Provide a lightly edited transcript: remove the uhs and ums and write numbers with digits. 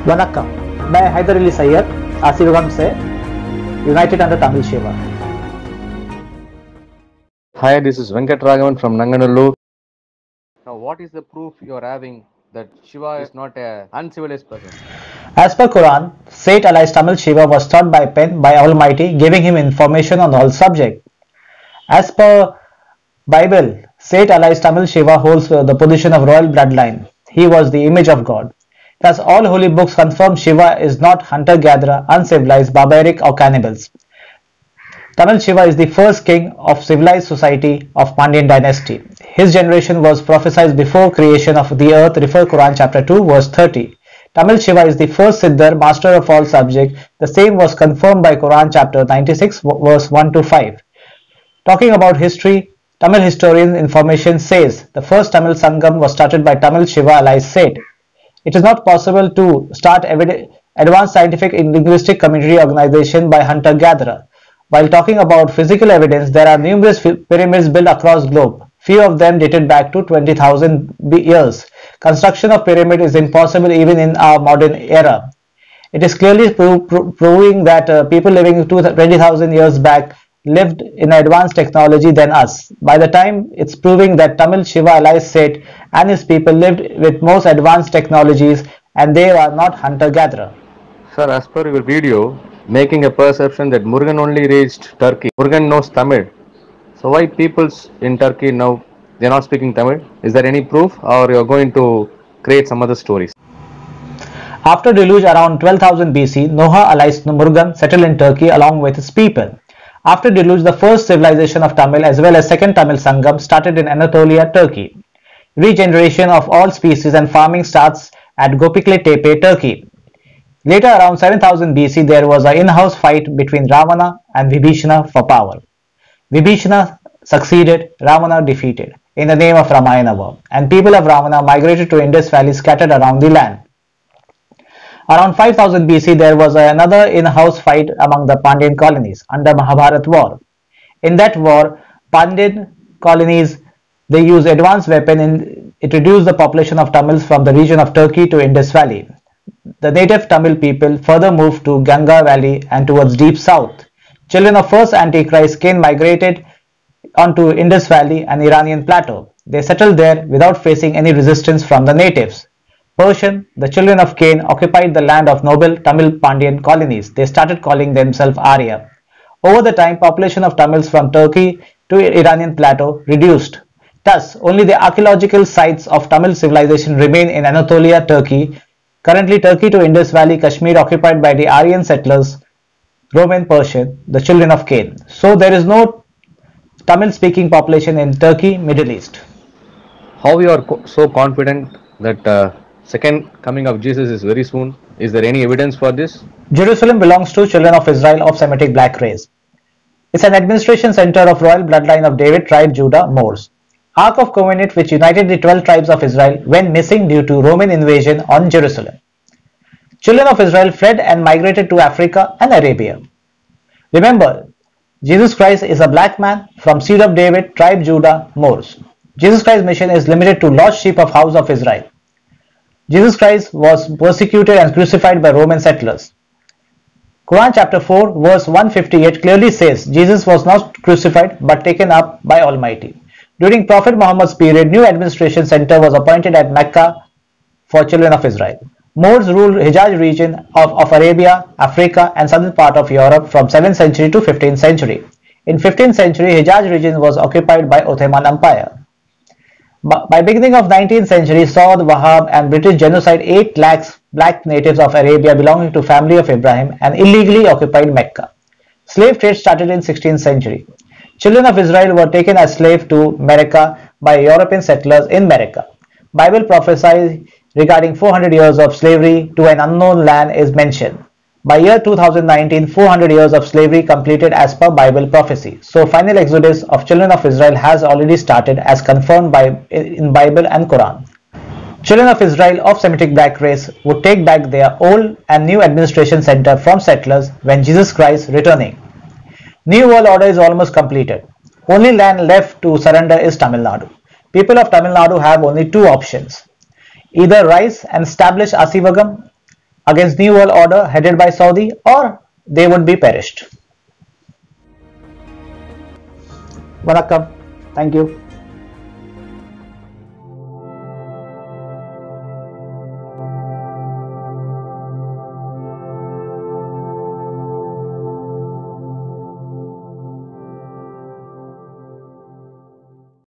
वनक्कम, मैं हैदर अली सैयद आसिफगम से united under Tamil Shiva. Hi, this is Venkat Raghavan from Nanganallur. Now, what is the proof you are having that Shiva is not an uncivilized person? As per Quran, Sayyid Ali's Tamil Shiva was taught by pen by Almighty, giving him information on all subjects. As per Bible, Sayyid Ali's Tamil Shiva holds the position of royal bloodline. He was the image of God. Thus, all holy books confirm Shiva is not hunter-gatherer, uncivilized, barbaric or cannibals. Tamil Shiva is the first king of civilized society of Pandyan dynasty. His generation was prophesied before creation of the earth, refer Quran chapter 2 verse 30. Tamil Shiva is the first Siddhar, master of all subjects. The same was confirmed by Quran chapter 96 verse 1 to 5. Talking about history, Tamil historian information says the first Tamil Sangam was started by Tamil Shiva Allies said. It is not possible to start advanced scientific and linguistic community organization by hunter-gatherer. While talking about physical evidence, there are numerous pyramids built across globe. Few of them dated back to 20,000 years. Construction of pyramid is impossible even in our modern era. It is clearly proving that people living 20,000 years back lived in advanced technology than us. By the time it's proving that Tamil Shiva Allies said and his people lived with most advanced technologies and they are not hunter-gatherer. Sir, as per your video, making a perception that Murugan only reached Turkey. Murugan knows Tamil. So why people in Turkey now, they are not speaking Tamil? Is there any proof or you are going to create some other stories? After deluge around 12,000 BC, Noah alias Murugan settled in Turkey along with his people. After deluge, the first civilization of Tamil as well as second Tamil Sangam started in Anatolia, Turkey. Regeneration of all species and farming starts at Gopikli Tepe, Turkey. Later, around 7000 BC, there was an in-house fight between Ravana and Vibhishana for power. Vibhishana succeeded, Ravana defeated in the name of Ramayana war, and people of Ravana migrated to Indus Valley scattered around the land. Around 5000 BC, there was another in-house fight among the Pandyan colonies under Mahabharat war. In that war, Pandyan colonies, they used advanced weapon and it reduced the population of Tamils from the region of Turkey to Indus Valley. The native Tamil people further moved to Ganga Valley and towards deep south. Children of first Antichrist Cain migrated onto Indus Valley and Iranian plateau. They settled there without facing any resistance from the natives. Persian, the children of Cain, occupied the land of noble Tamil Pandyan colonies. They started calling themselves Arya. Over the time, population of Tamils from Turkey to Iranian plateau reduced. Thus, only the archaeological sites of Tamil civilization remain in Anatolia, Turkey. Currently, Turkey to Indus Valley, Kashmir occupied by the Aryan settlers, Roman Persian, the children of Cain. So, there is no Tamil speaking population in Turkey, Middle East. How you are so confident that second coming of Jesus is very soon? Is there any evidence for this? Jerusalem belongs to children of Israel of Semitic black race. It's an administration center of royal bloodline of David tribe Judah Moors. Ark of Covenant, which united the 12 tribes of Israel, went missing due to Roman invasion on Jerusalem. Children of Israel fled and migrated to Africa and Arabia. Remember, Jesus Christ is a black man from seed of David, tribe Judah, Moors. Jesus Christ's mission is limited to lost sheep of house of Israel. Jesus Christ was persecuted and crucified by Roman settlers. Quran chapter 4 verse 158 clearly says Jesus was not crucified but taken up by Almighty. During Prophet Muhammad's period, new administration center was appointed at Mecca for children of Israel. Moors ruled Hijaz region of Arabia, Africa and southern part of Europe from 7th century to 15th century. In 15th century, Hijaz region was occupied by Ottoman Empire. By beginning of 19th century, Saud, Wahhab and British genocide 8 lakhs black natives of Arabia belonging to family of Ibrahim and illegally occupied Mecca. Slave trade started in 16th century. Children of Israel were taken as slaves to America by European settlers in America. Bible prophecies regarding 400 years of slavery to an unknown land is mentioned. By year 2019, 400 years of slavery completed as per Bible prophecy. So final exodus of children of Israel has already started as confirmed in Bible and Quran. Children of Israel of Semitic black race would take back their old and new administration center from settlers when Jesus Christ returning. New world order is almost completed. Only land left to surrender is Tamil Nadu. People of Tamil Nadu have only two options. Either rise and establish Asivagam against New World Order headed by Saudi, or they would be perished. Vanakkam. Thank you.